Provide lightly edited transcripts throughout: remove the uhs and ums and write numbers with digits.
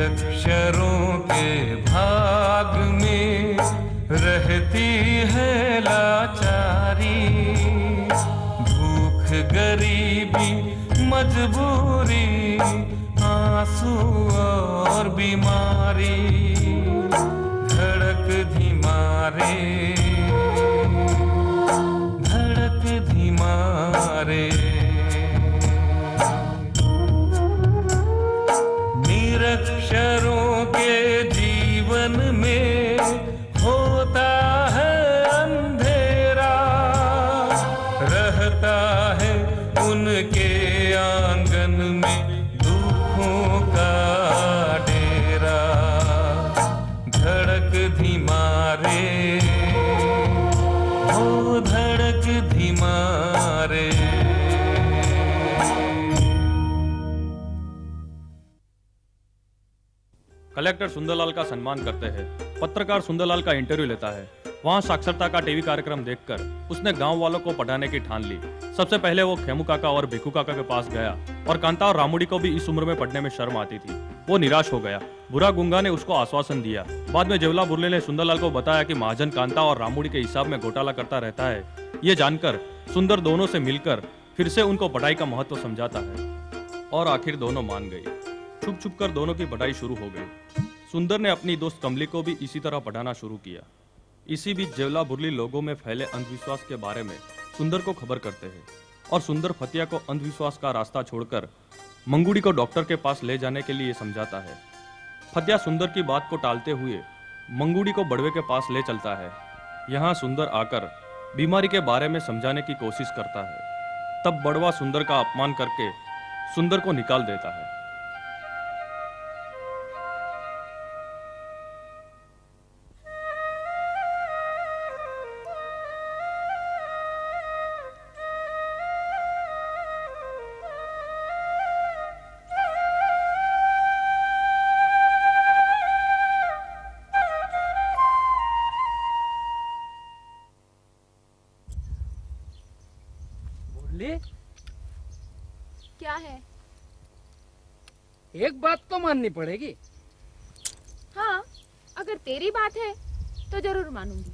निरक्षरों के भाग में रहती है लाचारी, भूख गरीबी मजबूरी आंसू और बीमारी, धड़क धीमा रे धड़क धीमा रे। निरक्षरों के जीवन में होता है अंधेरा, रहता है उनके आंगन में दुखों का डेरा, धड़क धीमा रे हो धड़क धीमा रे। कलेक्टर सुंदरलाल का सम्मान करते हैं। पत्रकार सुंदरलाल का इंटरव्यू लेता है। वहाँ साक्षरता का टीवी कार्यक्रम देखकर उसने गांव वालों को पढ़ाने की ठान ली। सबसे पहले वो खेमू काका और भिखू काका के पास गया और कांता और रामुड़ी को भी इस उम्र में पढ़ने में शर्म आती थी। वो निराश हो गया। बुरा गुंगा ने उसको आश्वासन दिया। बाद में जेवला बुर्ले ने सुंदरलाल को बताया कि महाजन कांता और रामुड़ी के हिसाब में घोटाला करता रहता है। ये जानकर सुंदर दोनों से मिलकर फिर से उनको पढ़ाई का महत्व समझाता है और आखिर दोनों मान गए। छुप छुप कर दोनों की पढ़ाई शुरू हो गई। सुंदर ने अपनी दोस्त कमली को भी इसी तरह पढ़ाना शुरू किया। इसी बीच जेवला बुरली लोगों में फैले अंधविश्वास के बारे में सुंदर को खबर करते हैं और सुंदर फतिया को अंधविश्वास का रास्ता छोड़कर मंगूड़ी को डॉक्टर के पास ले जाने के लिए समझाता है। फतिया सुंदर की बात को टालते हुए मंगूड़ी को बड़वे के पास ले चलता है। यहाँ सुंदर आकर बीमारी के बारे में समझाने की कोशिश करता है। तब बड़वा सुंदर का अपमान करके सुंदर को निकाल देता है। क्या है? एक बात तो माननी पड़ेगी। हाँ, अगर तेरी बात है तो जरूर मानूंगी।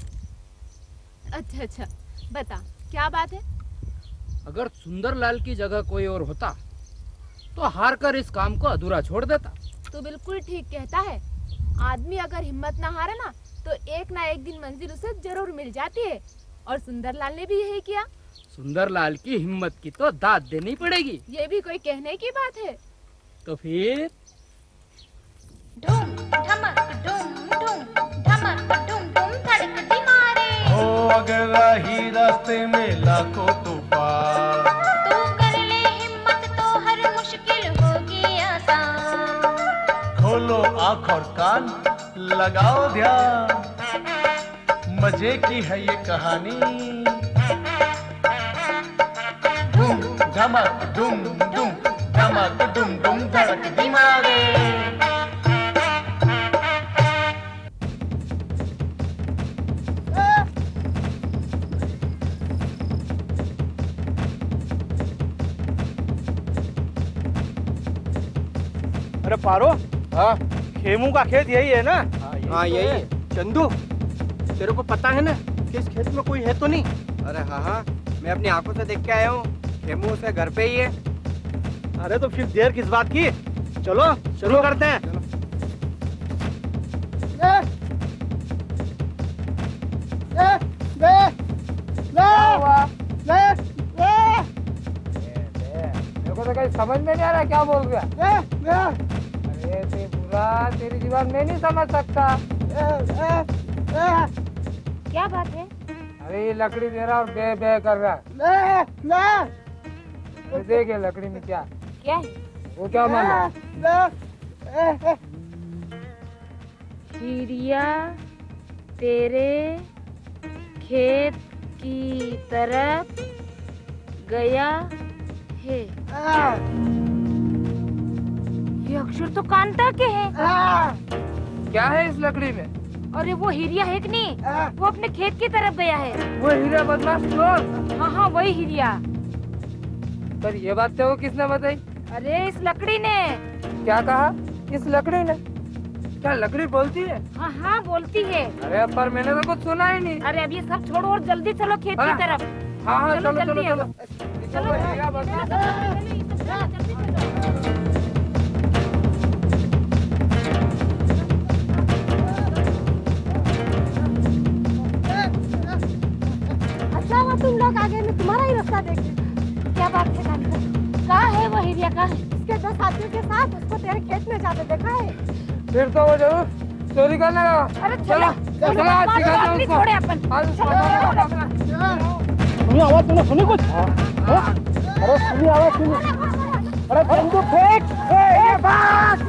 अच्छा, बता क्या बात है? अगर सुंदरलाल की जगह कोई और होता तो हार कर इस काम को अधूरा छोड़ देता। तू बिल्कुल ठीक कहता है। आदमी अगर हिम्मत ना हारे ना तो एक ना एक दिन मंजिल उसे जरूर मिल जाती है, और सुंदरलाल ने भी यही किया। सुंदरलाल की हिम्मत की तो दाद देनी पड़ेगी। ये भी कोई कहने की बात है? तो फिर धूम धमक धूम धूम धमक धूम धूम धड़क धीमारे। हो अगर राही रास्ते में लाखों तूफान, तू कर ले हिम्मत तो हर मुश्किल होगी आसान। खोलो आँख और कान, लगाओ ध्यान, मजे की है ये कहानी। धूम धमक धूम धूम धमक धूम धूम धड़क धीमारे। अरे पारो, हाँ खेमू का खेत यही है ना? हाँ यही है। चंदू, तेरे को पता है ना कि इस खेत में कोई है तो नहीं? अरे हाँ, मैं अपनी आंखों से देख के आया हूँ। खेमू उसके घर पे ही है। अरे तो फिर देर किस बात की? चलो शुरू करते हैं। मेरे को तो कहीं समझ में नहीं आ रहा क्या बोल गया। अरे ते बुरा, तेरी जुबान मैं नहीं समझ सकता। क्या बात है? अरे ये लकड़ी दे रहा और बे बे कर रहा है। देख ये लकड़ी में क्या क्या है? वो क्या मालूम? हिरिया तेरे खेत की तरफ गया है। ये अक्षर तो कांता के हैं। क्या है इस लकड़ी में? अरे वो हिरिया है कि नहीं? वो अपने खेत की तरफ गया है। वो हीरा बदमाश चोर। हाँ वही हिरिया। पर ये बात तो किसने बताई? अरे इस लकड़ी ने। क्या कहा? किस लकड़ी ने? क्या लकड़ी बोलती है? हाँ हाँ बोलती है। अरे पर मैंने तो कुछ सुना ही नहीं। अरे अब ये सब छोड़ो और जल्दी चलो खेत की तरफ। हाँ हाँ चलो चलो जल्दी चलो। अच्छा हुआ तुम लोग आगे में तुम्हारा ही रास्ता देख रहे। क्या बात है कान्हा? कहाँ है वो हिरिया? कहाँ है? इसके 10 साथियों के साथ उसको तेरे खेत में जाते देखा है। फिर तो वो जरूर चोरी करने लगा। अरे चलो चलो आज सिखाते हैं उसको। छोड़े अपन। सुनी आवाज तुमने सुनी कुछ? अरे सुनी आवाज सुनी। अरे बंदूक फेंक। ए भाग।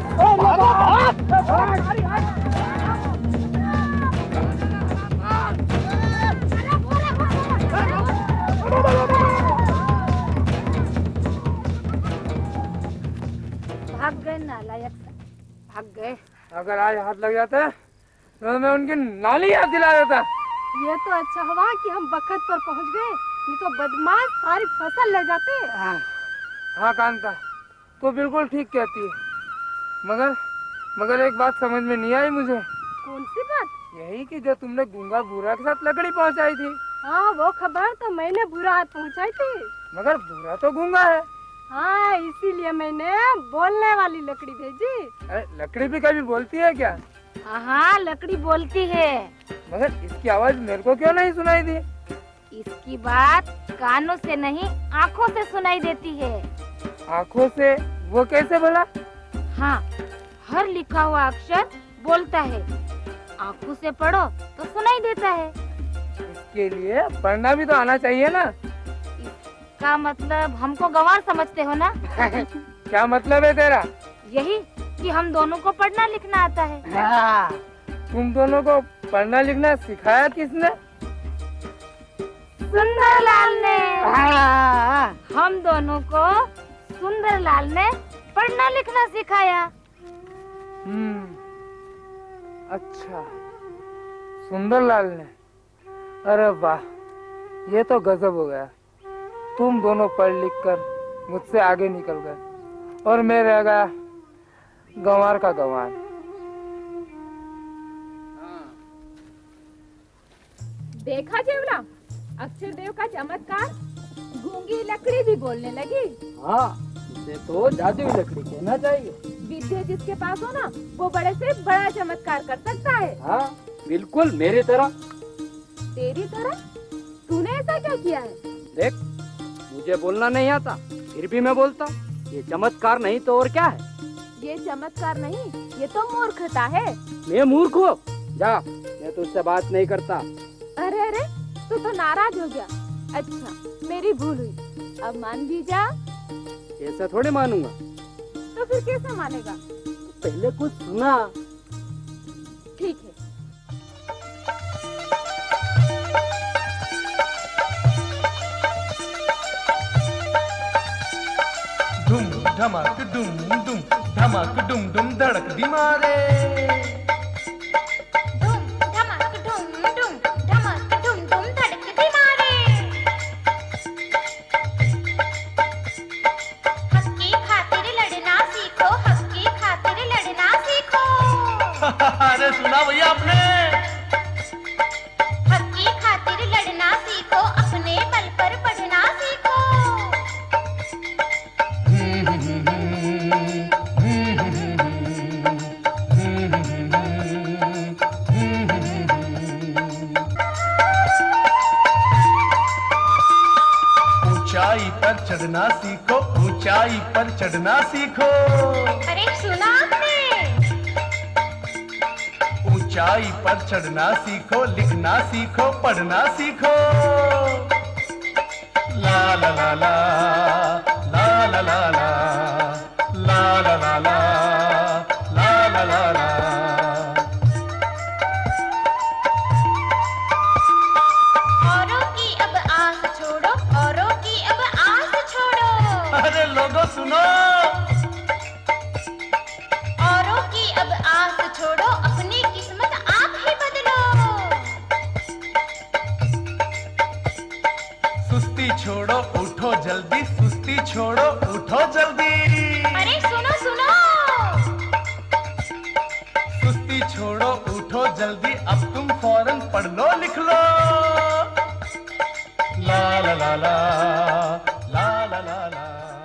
भाग गए नालायक, भाग गए। अगर आज हाथ लग जाता तो मैं उनकी नाली याद दिला देता। ये तो अच्छा हुआ कि हम वक्त पर पहुंच गए, नहीं तो बदमाश सारी फसल ले जाते। हाँ कांता, तो बिल्कुल ठीक कहती है। मगर एक बात समझ में नहीं आई मुझे। कौन सी बात? यही कि जो तुमने गूंगा भूरा के साथ लकड़ी पहुंचाई थी। हाँ वो खबर तो मैंने भूरा हाथ पहुंचाई थी। मगर भूरा तो गूंगा है। हाँ इसीलिए मैंने बोलने वाली लकड़ी भेजी। अरे लकड़ी भी कभी बोलती है क्या? हाँ लकड़ी बोलती है। मगर इसकी आवाज मेरे को क्यों नहीं सुनाई दी? इसकी बात कानों से नहीं आँखों से सुनाई देती है। आँखों से? वो कैसे बोला? हाँ हर लिखा हुआ अक्षर बोलता है, आँखों से पढ़ो तो सुनाई देता है। इसके लिए पढ़ना भी तो आना चाहिए ना। का मतलब हमको गंवार समझते हो ना? क्या मतलब है तेरा? यही कि हम दोनों को पढ़ना लिखना आता है। तुम दोनों को पढ़ना लिखना सिखाया किसने? सुंदरलाल ने। हम दोनों को सुंदरलाल ने पढ़ना लिखना सिखाया। अच्छा, सुंदरलाल ने। अरे वाह, ये तो गजब हो गया। तुम दोनों पढ़ लिख कर मुझसे आगे निकल गए और मैं रह गया गंवार का गंवार। देखा जेवला, अक्षर देव का चमत्कार। गूंगी लकड़ी भी बोलने लगी। हाँ, इसे तो जादुई लकड़ी कहना चाहिए। विद्या जिसके पास हो ना, वो बड़े से बड़ा चमत्कार कर सकता है। हाँ, बिल्कुल मेरी तरह। तेरी तरह? तूने ऐसा क्या किया है? देख, मुझे बोलना नहीं आता, फिर भी मैं बोलता। ये चमत्कार नहीं तो और क्या है? ये चमत्कार नहीं, ये तो मूर्खता है। मैं मूर्ख हूँ? जा, मैं तुझसे बात नहीं करता। अरे अरे, तू तो नाराज हो गया। अच्छा, मेरी भूल हुई। अब मान भी जा। ऐसा थोड़े मानूंगा। तो फिर कैसे मानेगा? पहले कुछ सुना। ठीक है। धुम धमाक डुम डुम, धमाक डुम डुम, धड़क दी मारे। धूम धमाक धूम धूम, धमाक धूम धूम, धड़कती मारे। हक की खातिर लड़ना सीखो, हक की खातिर लड़ना सीखो। अरे सुना भैया आपने? हक की खातिर लड़ना सीखो, अपने बल पर बढ़ना सीखो। ऊंचाई पर चढ़ना सीखो, ऊंचाई पर चढ़ना सीखो। अरे सुना आपने? ऊंचाई पर चढ़ना सीखो, लिखना सीखो, पढ़ना सीखो। ला ला ला ला, ला ला ला ला, ला ला ला ला, ला ला ला ला। औरों की अब आस छोड़ो, औरों की अब आस छोड़ो। अरे लोगों सुनो, औरों की अब आस छोड़ो, अपनी किस्मत आप ही बदलो। सुस्ती छोड़ो, उठो जल्दी, सुस्ती छोड़ो, उठो जल्दी। अरे सुनो सुनो, जल्दी अब तुम फौरन पढ़ लो लिख लो। ला ला ला ला ला ला ला ला।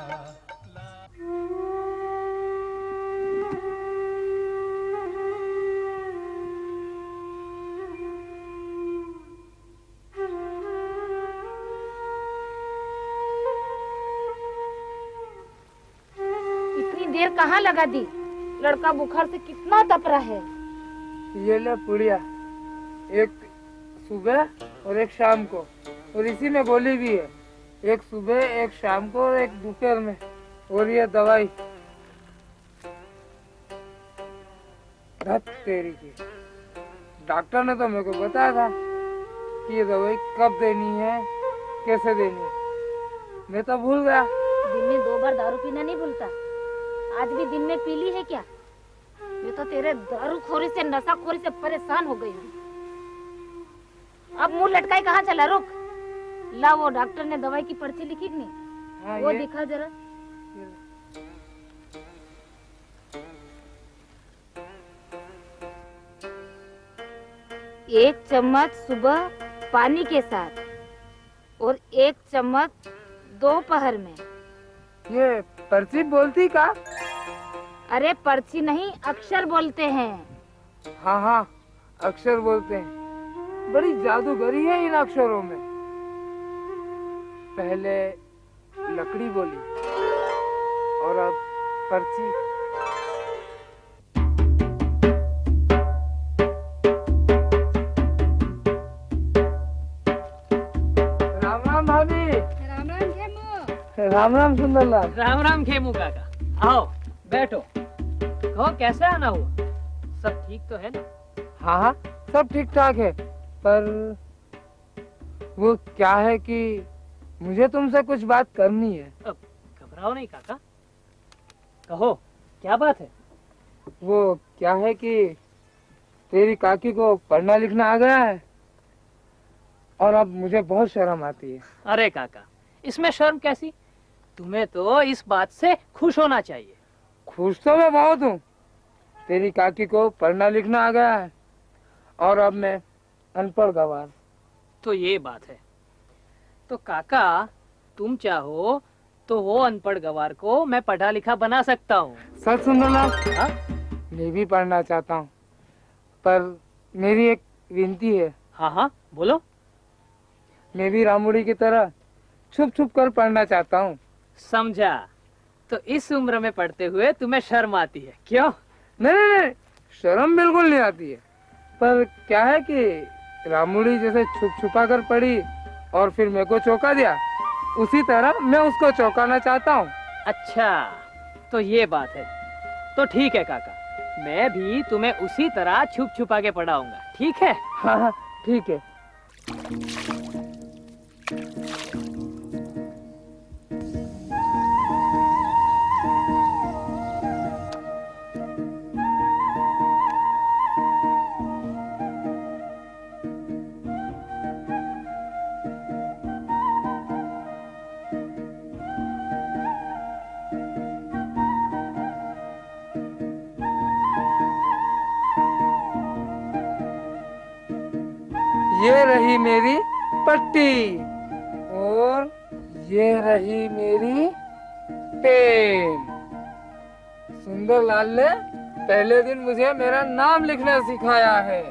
इतनी देर कहाँ लगा दी? लड़का बुखार से कितना तप रहा है। ये ले पुड़िया, एक सुबह और एक शाम को, और इसी में गोली भी है, एक सुबह एक शाम को और एक दोपहर में। और ये दवाई धत तेरी की, डॉक्टर ने तो मेरे को बताया था कि ये दवाई कब देनी है, कैसे देनी है। मैं तो भूल गया। दिन में 2 बार दारू पीना नहीं भूलता, आज भी दिन में पी ली है क्या? मैं तो तेरे दारूखोरी से नशाखोरी से परेशान हो गई हूँ। अब मुंह लटकाई कहाँ चला? रुक, ला वो डॉक्टर ने दवाई की पर्ची लिखी कि नहीं? हाँ, वो ये दिखा जरा। एक चम्मच सुबह पानी के साथ और 1 चम्मच दोपहर में। ये पर्ची बोलती का? अरे पर्ची नहीं, अक्षर बोलते हैं। हाँ हाँ, अक्षर बोलते हैं। बड़ी जादूगरी है इन अक्षरों में। पहले लकड़ी बोली और अब पर्ची। राम राम भाभी। राम राम खेमू। राम राम सुंदरलाल। राम राम खेमू काका, आओ बैठो। कहो कैसे आना हुआ? सब ठीक तो है ना? हाँ हाँ, सब ठीक ठाक है, पर वो क्या है कि मुझे तुमसे कुछ बात करनी है। अब घबराओ नहीं काका, कहो क्या बात है? वो क्या है कि तेरी काकी को पढ़ना लिखना आ गया है और अब मुझे बहुत शर्म आती है। अरे काका, इसमें शर्म कैसी? तुम्हें तो इस बात से खुश होना चाहिए। खुश तो मैं बहुत हूँ, तेरी काकी को पढ़ना लिखना आ गया है और अब मैं अनपढ़ गंवार। तो ये बात है। तो काका, तुम चाहो तो वो अनपढ़ गंवार को मैं पढ़ा लिखा बना सकता हूँ। सच सुंदरलाल, हाँ? मैं भी पढ़ना चाहता हूँ, पर मेरी एक विनती है। हाँ हाँ बोलो। मैं भी रामुड़ी की तरह छुप छुप कर पढ़ना चाहता हूँ। समझा। तो इस उम्र में पढ़ते हुए तुम्हें शर्म आती है, क्यों? नहीं नहीं नहीं, शर्म बिल्कुल नहीं आती है, पर क्या है कि रामुड़ी जैसे छुप छुपा कर पढ़ी और फिर मेरे को चौंका दिया, उसी तरह मैं उसको चौंकाना चाहता हूँ। अच्छा, तो ये बात है। तो ठीक है काका, मैं भी तुम्हें उसी तरह छुप छुपा के पढ़ाऊंगा, ठीक है? हाँ हाँ ठीक है। ये रही मेरी पट्टी और ये रही मेरी पेन। सुंदरलाल ने पहले दिन मुझे मेरा नाम लिखना सिखाया है।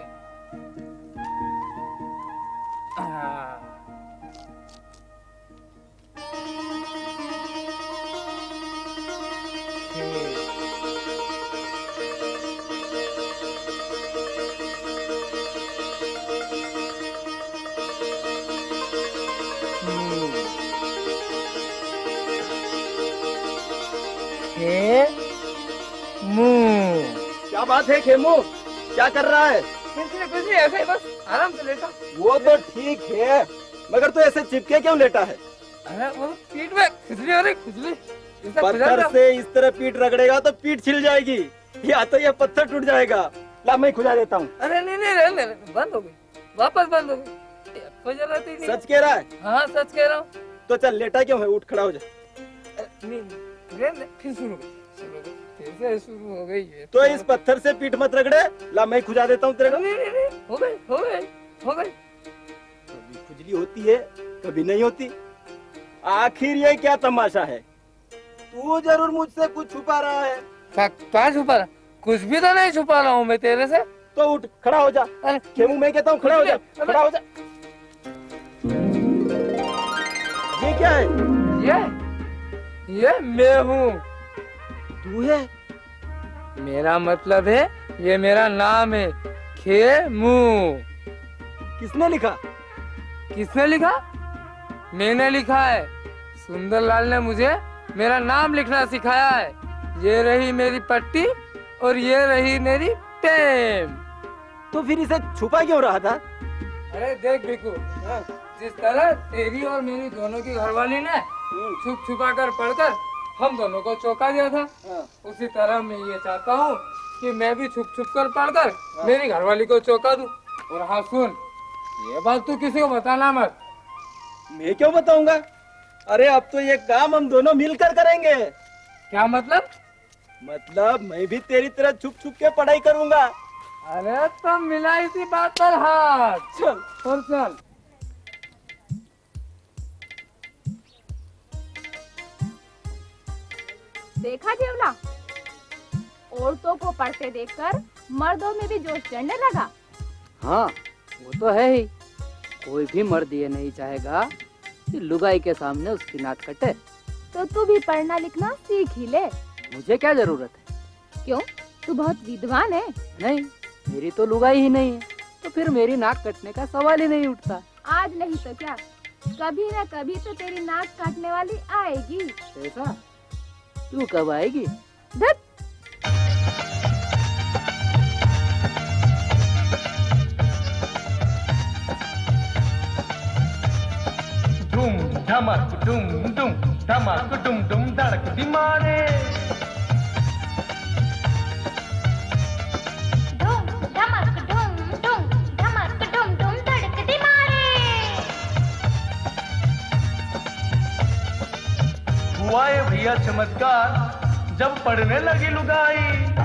क्या बात है खेमू, क्या कर रहा है? कुछ नहीं, ऐसे ही बस आराम से लेटा। वो तो ठीक है, मगर तो ऐसे चिपके क्यों लेटा है? अरे वो पीठ में खुजली हो रही, खुजली। पत्थर से इस तरह पीठ रगड़ेगा तो पीठ छिल जाएगी, या तो ये पत्थर टूट जाएगा। ला मैं खुजा देता हूँ। अरे नहीं नहीं, रहने दे, बंद हो गई, वापस बंद हो गई, कोई जरूरत ही नहीं। सच कह रहा है? हाँ सच कह रहा हूँ। तो चल लेटा क्यों है, उठ खड़ा हो जा। नहीं, रहने दे, फिर शुरू कर। फिर से शुरू हो गई है। तो इस पत्थर से पीठ मत रगड़े, ला मैं खुजा देता हूँ तेरे को। हो गई हो गई हो गई। कभी खुजली होती है कभी नहीं होती, आखिर ये क्या तमाशा है? तू जरूर मुझसे कुछ छुपा रहा है। क्या छुपा रहा? कुछ भी तो नहीं छुपा रहा हूँ मैं तेरे से। तो उठ, खड़ा हो जा। खेमू मैं कहता हूँ खड़ा हो जा, खड़ा हो जा। ये क्या है? ये मैं हूँ। तू है? मेरा मतलब है, ये मेरा नाम है, खेमू। किसने लिखा? किसने लिखा? मैंने लिखा है। सुंदरलाल ने मुझे मेरा नाम लिखना सिखाया है। ये रही मेरी पट्टी और ये रही मेरी पेन। तो फिर इसे छुपा क्यों रहा था? अरे देख बिकू, जिस तरह तेरी और मेरी दोनों की घरवाली ने छुप छुपा कर पढ़कर हम दोनों को चौंका दिया था, उसी तरह मैं ये चाहता हूँ कि मैं भी छुप छुप कर पढ़कर मेरी घरवाली को चौंका दूं। और हाँ सुन, ये बात तू किसी को बताना मत। मैं क्यों बताऊंगा? अरे अब तो ये काम हम दोनों मिलकर करेंगे। क्या मतलब? मतलब मैं भी तेरी तरह छुप छुप के पढ़ाई करूंगा। अरे तो मिला इसी बात पर हाथ। चल और चल। देखा जेवला, औरतों को पढ़ते देखकर मर्दों में भी जोश चढ़ने लगा। हाँ वो तो है ही। कोई भी मर्द ये नहीं चाहेगा कि लुगाई के सामने उसकी नाक कटे। तो तू भी पढ़ना लिखना सीख ही ले। मुझे क्या जरूरत है? क्यों, तू बहुत विद्वान है। नहीं, मेरी तो लुगाई ही नहीं है, तो फिर मेरी नाक कटने का सवाल ही नहीं उठता। आज नहीं तो क्या, कभी न कभी तो तेरी नाक काटने वाली आएगी। ऐसा? तू कब आएगी? धत। डुम धमक डुम डुम धमक डुम डुम धड़क दिमारे। धूम धमक धूम धूम धमक डुम डुम धड़क दिमारे। हुआ है भैया चमत्कार जब पढ़ने लगी लुगाई।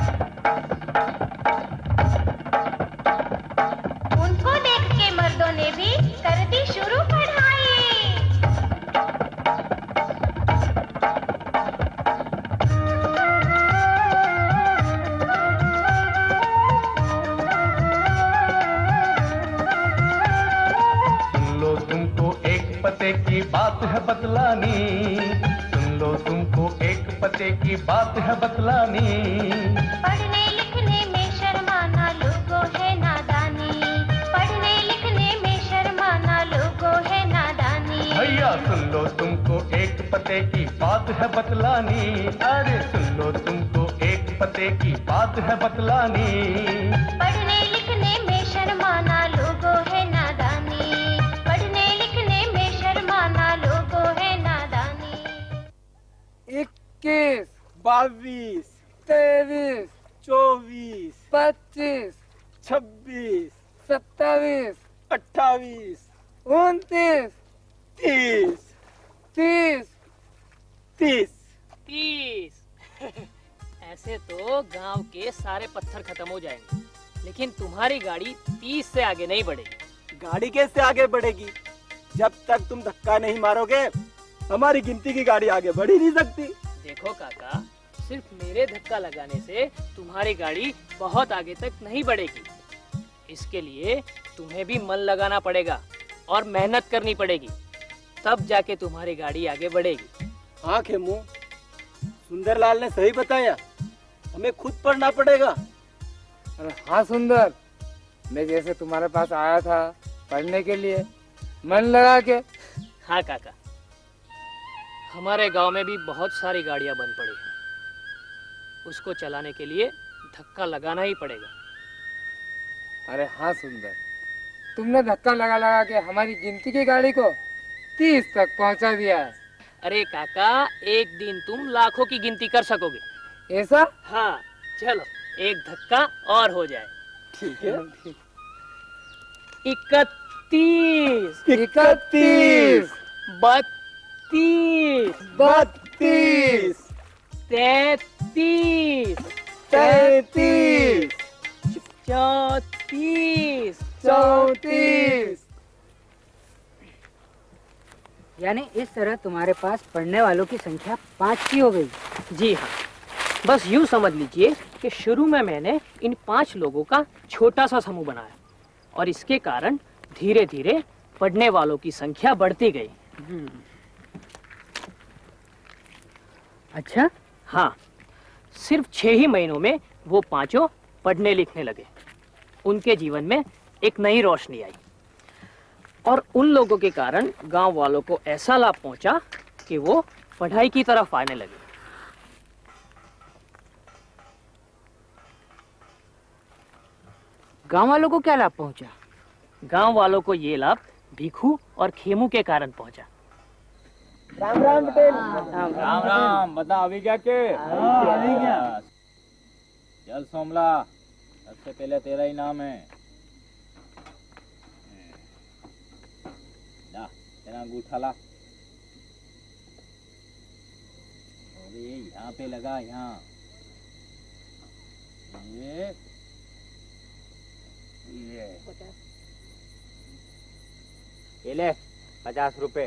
उनको देख के मर्दों ने भी कर दी शुरू पढ़ाई। सुन लो तुमको एक पते की बात है बतलानी। सुन लो तुमको एक पते की बात है बतलानी। पढ़ने लिखने में शर्माना लोगों है नादानी। पढ़ने लिखने में शर्माना लोगों है नादानी। भैया सुन लो तुमको एक पते की बात है बतलानी। अरे सुन लो तुमको एक पते की बात है बतलानी। पढ़ने लिखने में शर्माना लोगों है नादानी। पढ़ने लिखने में शर्माना लोगों है नादानी। 21, 22, 23, 24, 25, 26, 27, 28, 29, 30, 30। 30। 30। ऐसे तो गांव के सारे पत्थर खत्म हो जाएंगे, लेकिन तुम्हारी गाड़ी 30 से आगे नहीं बढ़ेगी। गाड़ी कैसे आगे बढ़ेगी? जब तक तुम धक्का नहीं मारोगे हमारी गिनती की गाड़ी आगे बढ़ ही नहीं सकती। देखो काका, सिर्फ मेरे धक्का लगाने से तुम्हारी गाड़ी बहुत आगे तक नहीं बढ़ेगी। इसके लिए तुम्हें भी मन लगाना पड़ेगा और मेहनत करनी पड़ेगी, तब जाके तुम्हारी गाड़ी आगे बढ़ेगी। हाँ खेमू, सुंदरलाल ने सही बताया, हमें खुद पढ़ना पड़ेगा। अरे हाँ सुंदर, मैं जैसे तुम्हारे पास आया था पढ़ने के लिए, मन लगा के। हाँ काका, हमारे गांव में भी बहुत सारी गाड़ियां बंद पड़ी हैं। उसको चलाने के लिए धक्का लगाना ही पड़ेगा। अरे हाँ सुंदर, तुमने धक्का लगा लगा के हमारी गिनती की गाड़ी को 30 तक पहुंचा दिया है। अरे काका, एक दिन तुम लाखों की गिनती कर सकोगे। ऐसा? हाँ, चलो एक धक्का और हो जाए। ठीक है। 31, 31, 32, 32, 33, 34 33 34 34 यानी इस तरह तुम्हारे पास पढ़ने वालों की संख्या 5 की हो गई। जी हाँ, बस यूँ समझ लीजिए कि शुरू में मैंने इन 5 लोगों का छोटा सा समूह बनाया और इसके कारण धीरे धीरे पढ़ने वालों की संख्या बढ़ती गई। अच्छा? हाँ, सिर्फ 6 ही महीनों में वो 5 पढ़ने लिखने लगे। उनके जीवन में एक नई रोशनी आई और उन लोगों के कारण गांव वालों को ऐसा लाभ पहुंचा कि वो पढ़ाई की तरफ आने लगे। गांव वालों को क्या लाभ पहुंचा? गांव वालों को ये लाभ भिखू और खेमू के कारण पहुंचा। राम राम पटेल। राम राम। बता अभी क्या के? अभी क्या? चल सोमला, सबसे पहले तेरा ही नाम है। ला, तेरा अंगूठा ला। अरे यहाँ पे लगा, यहाँ। ये ले 50 रुपए।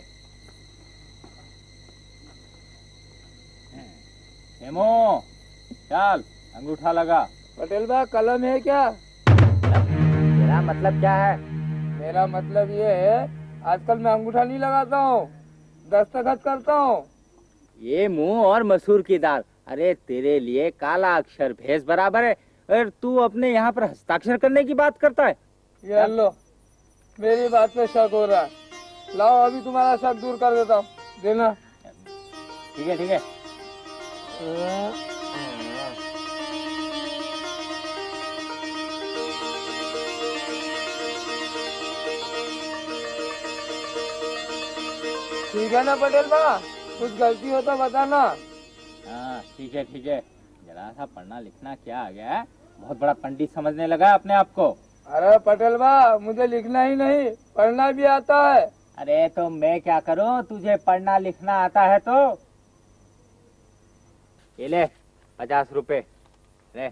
हेमो, चल अंगूठा लगा। पटेल भाई कलम है क्या? तेरा मतलब क्या है? मेरा मतलब ये है, आजकल मैं अंगूठा नहीं लगाता हूँ, दस्तखत करता हूँ। ये मुंह और मसूर की दाल। अरे तेरे लिए काला अक्षर भैंस बराबर है और तू अपने यहाँ पर हस्ताक्षर करने की बात करता है। ये लो, मेरी बात पे शक हो रहा है। लाओ अभी तुम्हारा शक दूर कर देता हूँ, देना। ठीक है ठीक है। ठीक है ना पटेल भाई, कुछ गलती हो तो बताना। हाँ ठीक है ठीक है। जरा सा पढ़ना लिखना क्या आ गया है, बहुत बड़ा पंडित समझने लगा है अपने आप को। अरे पटेल भाई, मुझे लिखना ही नहीं पढ़ना भी आता है। अरे तो मैं क्या करूँ, तुझे पढ़ना लिखना आता है तो। ये ले 50 रुपए ले।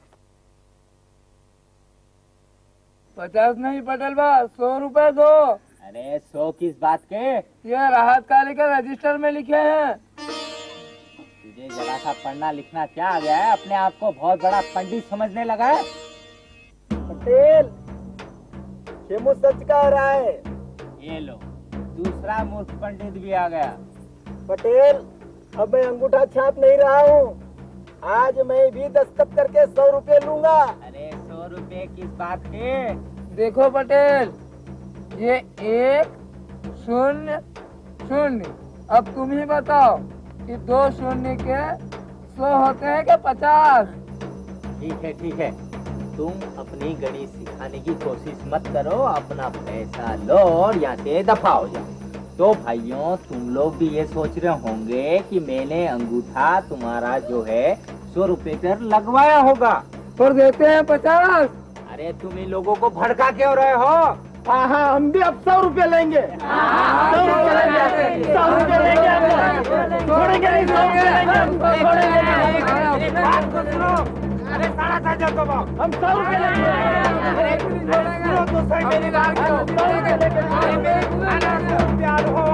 50 नहीं पटेल भाई, 100 रुपए दो। अरे 100 किस बात के? ये राहत कार्य के रजिस्टर में लिखे हैं। तुझे जरा सा पढ़ना लिखना क्या आ गया है, अपने आप को बहुत बड़ा पंडित समझने लगा है। पटेल, खेमू सच कह रहा है। ये लो, दूसरा मूर्ख पंडित भी आ गया। पटेल, अब मैं अंगूठा छाप नहीं रहा हूँ, आज मैं भी दस्तखत करके 100 रुपए लूंगा। अरे 100 रुपए किस बात के? देखो पटेल, ये 1 0 0। अब तुम ही बताओ कि 2 शून्य के 100 होते हैं क्या 50? ठीक है, तुम अपनी गणित सिखाने की कोशिश मत करो, अपना पैसा लो और यहाँ से दफा हो जाओ। तो भाइयों, तुम लोग भी ये सोच रहे होंगे कि मैंने अंगूठा तुम्हारा जो है 100 रुपए पर लगवाया होगा। पर देते हैं 50। अरे तुम इन लोगों को भड़का क्यों रहे हो? हाँ हाँ, हम भी अब 100 रुपए लेंगे। 100 रुपए लेंगे, 100 रुपए लेंगे, छोड़ेंगे नहीं, 100 रुपए लेंगे। बात को सुनो, अरे सारा साझा को हम 100 रुपए लेंगे। अरे सुनो तो सही मेरी बात को, 100 रुपए लेंगे। प्यार हो।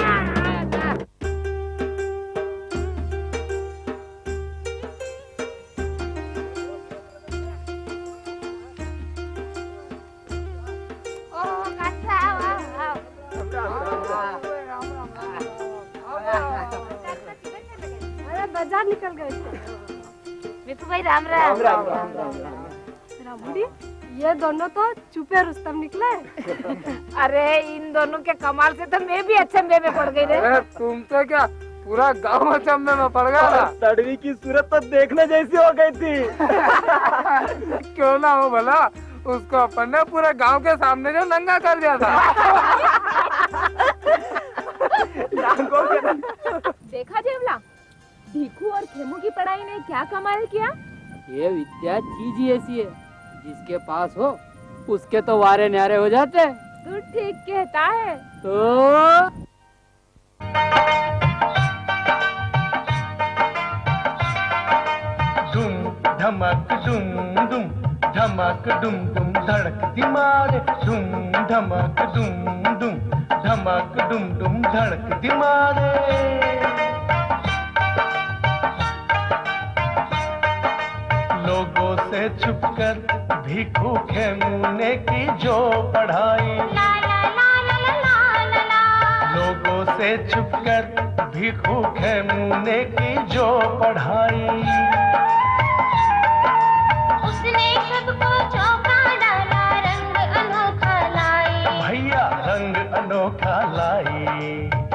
बाजार निकल गए मिठू भाई राम राम। रामुड़ी, ये दोनों तो चुपे रुस्तम निकले। अरे इन दोनों के कमाल से तो मैं भी अचंभे में पड़ गई रे। अरे तुम तो क्या, पूरा गांव अचंभे में पड़ गया था। तड़वी की सूरत तो देखने जैसी हो गई थी। क्यों ना हो भला, उसको अपन ने पूरे गांव के सामने जो नंगा कर दिया था। देखा जेवला, भीखू और खेमू की पढ़ाई ने क्या कमाल किया। ये विद्या चीज ही ऐसी है, जिसके पास हो उसके तो वारे न्यारे हो जाते। तू ठीक कहता है। तो धमक डुम डुम, धमक डुम डुम धड़कती मारे, धुम धमक डुम डुम, धमक डुम डुम धड़कती मारे। लोगों से छुपकर भीखू खेमू ने की जो पढ़ाई, लोगों से छुपकर भीखू खेमू ने की जो पढ़ाई, उसने सबको चौंका डाला, रंग अनोखा लाई, भैया रंग अनोखा लाई।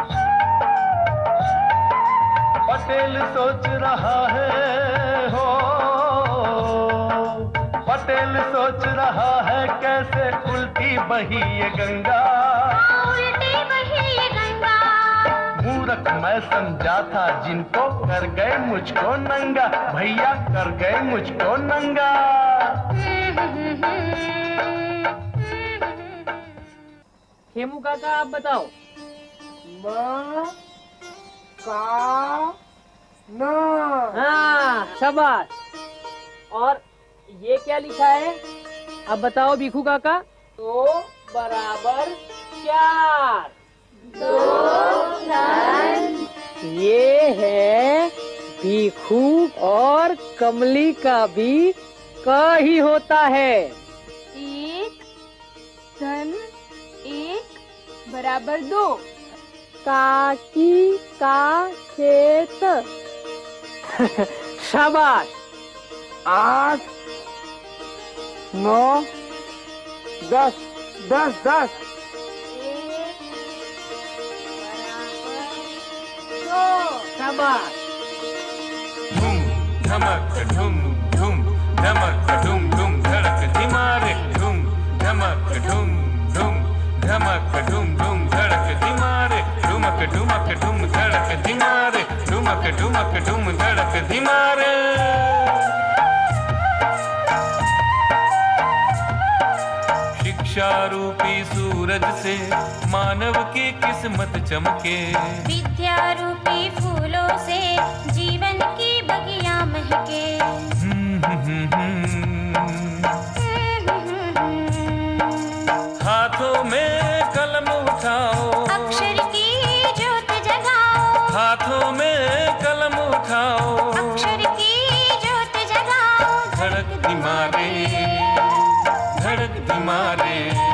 पटेल सोच रहा है हो, पटेल सोच रहा है कैसे उल्टी बही ये गंगा, उल्टी बही ये गंगा। मूर्ख मैं समझा था जिनको, कर गए मुझको नंगा, भैया कर गए मुझको नंगा। खेमू काका आप बताओ। हाँ शाबाश। और ये क्या लिखा है अब बताओ भीखू काका। 2 बराबर 4। 2 ये है भीखू और कमली का भी क ही होता है। 1 धन 1 बराबर 2। काकी का खेत। शाबाश। 8 9 10 10 10। 1 बराबर 2। शाबाश। धूम धमक धूम धूम, धमक धूम धूम धड़कती मारे, धूम धमक धूम धूम, धमक धूम धूम धड़कती मारे, ठुमक ठुमक ठुम धड़कती मारे, ठुमक ठुमक ठुम धड़कती मारे। शिक्षा रूपी सूरज से मानव की किस्मत चमके, विद्या रूपी फूलों से जीवन की बगिया महके। हाथों में कलम उठाओ, अक्षर की ज्योत जगाओ, हाथों में कलम उठाओ, अक्षर की ज्योत जगाओ। धड़कती मारे, धड़कती मारे।